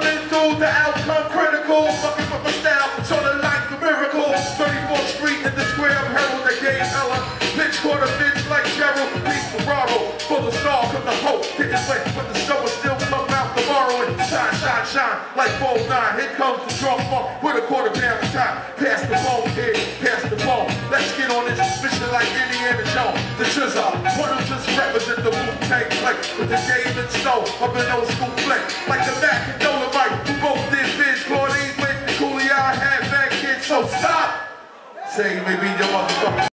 coming through, the outcome critical. Fucking with my style, sort of like a miracle. 34th Street in the square of Herald, they gave hella. Bitch quarter bitch like Gerald, peace Ferraro. Full of star, cause the hope didn't wait, but the show will still come out tomorrow. And shine, shine, shine, like 4-9. Here comes the drunk funk with a quarter pound of time. Pass the bone, kid, pass the bone. Let's get on this mission like Indiana Jones. The Trizza, one of just represent the Wu-Tang flick. With the game and snow, up in old school flick. Like the Mac and Dolomite, who both did biz. Claudine with Cooley, I had bad kids, so stop. Say maybe your motherfucker.